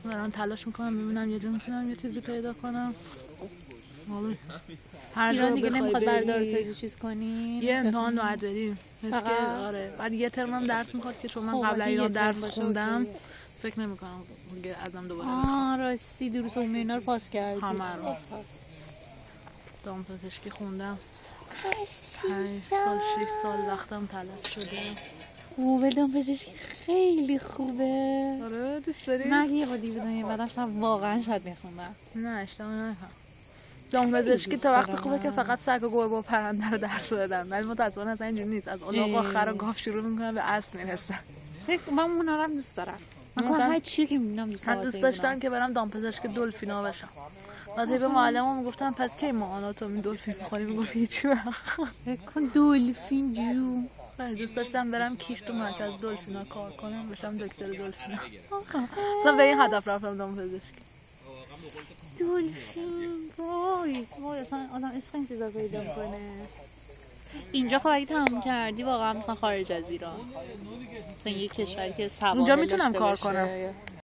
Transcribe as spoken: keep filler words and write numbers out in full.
دارم تلاش میکنم ببینم یه جور میتونم یه چیزی پیدا کنم. هر ایران دیگه نمیخواد بردارسازی چیز کنی؟ یه امتحان باید بریم. آره. بعد یه ترمم درس میخواد که چون من قبل ایران درس خوندم فکر نمیکنم دیگه ازم دوباره بخوام. آه راستی دروس عمومی اینا رو پاس کردی. همه رو. دامپزشکی خوندم. پنج سال شش سال وقتم تلف شده. خوبه دامپزشکی خیلی خوبه. آره دوست داری؟ من یه بار دیگه بدم بعدم شب واقعا شاید میخوندم. نه اشتباه نکنم. دامپزشکی تا وقت خوبه که فقط سگ و گربه و پرنده رو درس بدن. ولی متأسفانه اصلا اینجوری نیست. از الاغ و خر و گاو شروع میکنن به اسب میرسن. من اونا رو دوست دارم. من هر چیزی که میبینم دوست دارم. من دوست داشتم که برم دامپزشک دلفینا بشم. بعد به معلمم میگفتم پس کی ما آناتومی دلفین می‌خونی؟ میگفت هیچی وقت. کن دلفین جو. من دوست داشتم برم کیش تو مرکز دلفینا کار کنم بشم دکتر دلفینا. اصلا به این هدف رفتم دامپزشکی. دلفین وای وای اصلا آدم عشق این چیزا پیدا کنه. اینجا خب اگه تمام کردی واقعا مثلا خارج از ایران مثلا یه کشوری که سواحل اونجا میتونم کار کنم.